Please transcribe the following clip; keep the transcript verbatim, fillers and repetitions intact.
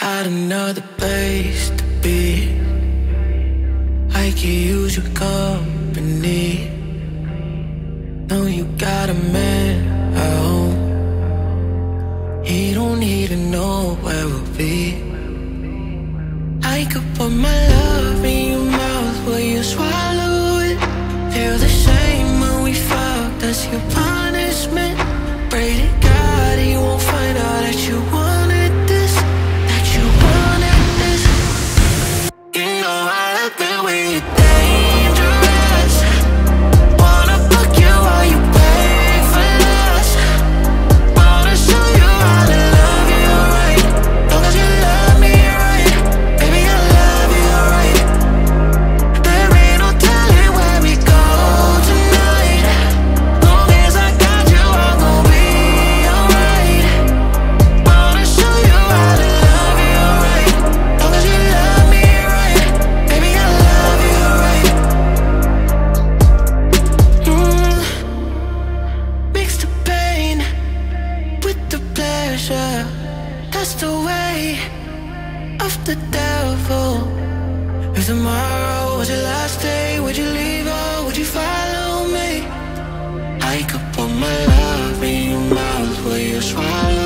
had another place to be. I could use your company. Know you got a man at home. He don't need to know where we'll be. I could put my love in your mouth, will you swallow it? Feel the same when we fuck, that's your punishment. Pray to God he won't find out that you wanted this, that you wanted this. You know I love it when you're dangerous. Wanna fuck you while you wait for less. Wanna show you how to love you right, long as you love me right. Baby, I love you right. There ain't no telling where we go tonight. Long as I got you, I'm gon' be alright. Wanna show you how to love you right, long as you love me right. Baby, I love you right. mm. Mix the pain with the pleasure. That's the way of the devil. If tomorrow was your last day, would you leave or would you follow me? I could put my love in your mouth, will you swallow